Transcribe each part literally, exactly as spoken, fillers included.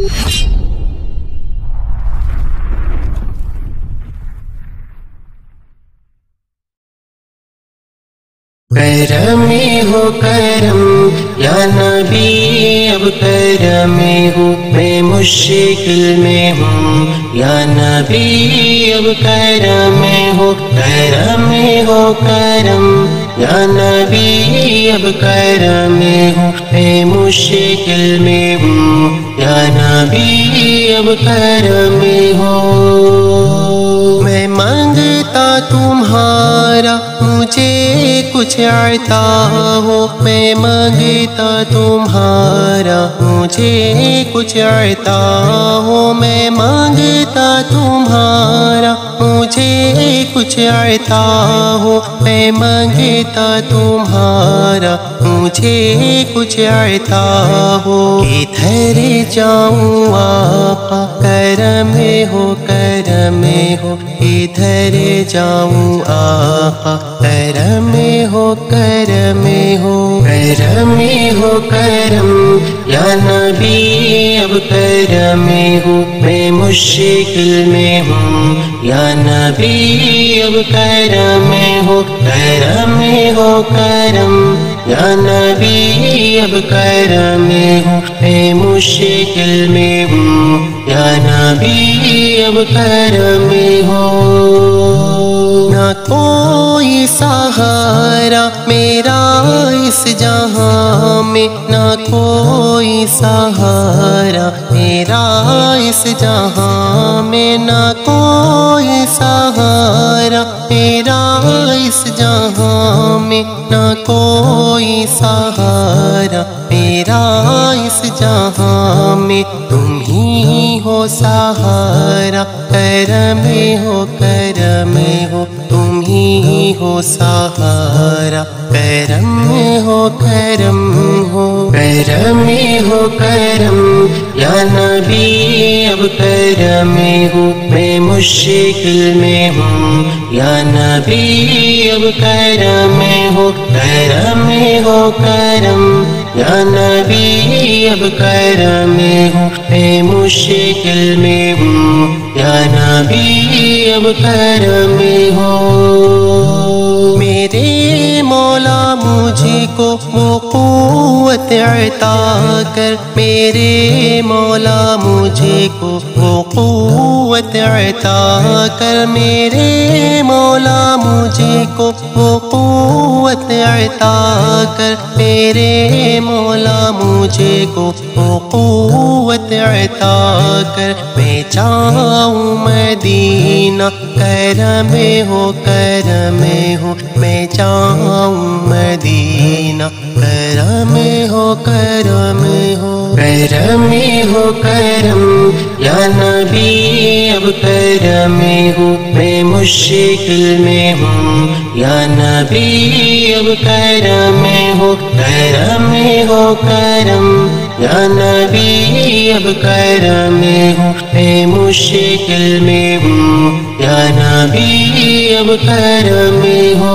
کرم ہو کرم یا نبی اب کرم ہو، میں مشکل میں ہوں یا نبی اب کرم ہو، کرم ہو کرم یا نبی اب کرم ہو، میں مشکل میں ہوں یا نبی اب کرم ہو۔ میں مانگتا تمہارا مجھے کچھ عطا ہو، میں مانگتا تمہارا مجھے کچھ عطا ہو، میں مانگتا تمہارا مجھے کچھ عطا ہو، میں مانگتا تمہارا مجھے کچھ عطا ہو۔ کدھر جاؤں آقا کرم ہو کرم ہو، ادھر جاؤں آقا کرم ہو کرم ہو، کرم ہو کرم یا نبی اب کرم ہو، میں مشکل میں ہوں یا نبی اب کرم ہو، کرم ہو کرم یا نبی اب کرم ہو، میں مشکل میں ہوں یا نبی اب کرم ہو۔ نہ کوئی سہارا میرا اس جہاں میں، نہ کوئی سہارا میرا اس جہاں میں، نہ کوئی سہارا میرا اس جہاں میں، نہ کوئی سہارا میرا اس جہاں میں، تم ہی ہو سہارا کرم ہو کرم ہو، تم ہی ہو سہارا کرم ہو کرم ہو، کرم ہو کرم یا نبی اب کرم ہو، میں مشکل میں ہوں یا نبی اب کرم ہو، کرم ہو کرم یا نبی اب کرم ہو، میں مشکل میں ہوں یا نبی اب کرم ہو۔ میرے مولا مجھ کو وہ قوت عطا کر، میرے مولا مجھ کو وہ قوت عطا کر، میرے مولا مجھ کو وہ قوت عطا کر، میرے مولا مجھ کو وہ قوت عطا کر، میں جاؤں مدینہ کرم ہو کرم ہو، میں جاؤں مدینہ کرم ہو کرم ہو، کرم ہو کرم یا نبی اب کرم ہو، میں مشکل میں ہوں یا نبی اب کرم ہو، کرم ہو کرم یا نبی اب کرم ہو، میں مشکل میں ہوں یا نبی اب کرم ہو۔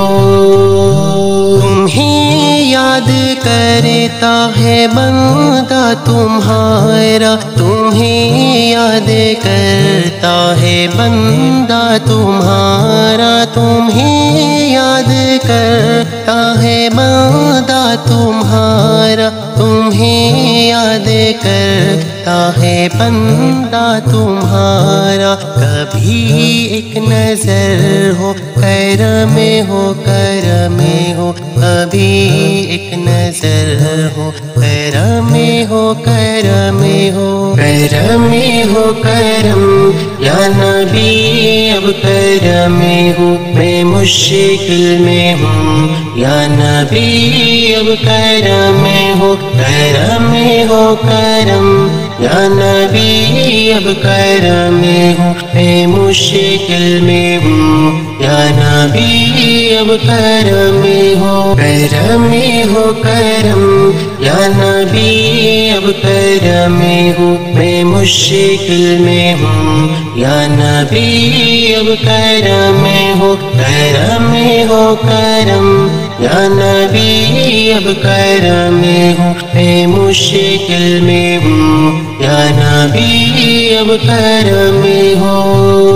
تمہیں یاد کرتا ہے بندہ تمہارا، تمہیں یاد کرتا ہے بندہ تمہارا، تمہیں یاد کرتا ہے بندہ تمہارا، تمہیں یاد کرتا ہے بندہ تمہارا، کبھی ایک نظر ہو کرم ہو کرم ہو، کبھی ایک نظر ہو کرم ہو کرم ہو، کرم ہو کرم یا نبی اب کرم ہو، میں مشکل میں ہوں یا نبی اب کرم ہو، کرم ہو کرم یا نبی اب کرم ہو، میں مشکل میں ہوں یا نبی اب کرم ہو، کرم ہو کرم یا نبی اب کرم ہو، میں مشکل میں ہوں یا نبی اب کرم ہو، کرم ہو کرم یا نبی اب کرم ہو، میں مشکل میں ہوں یا نبی नबी अब करम हो।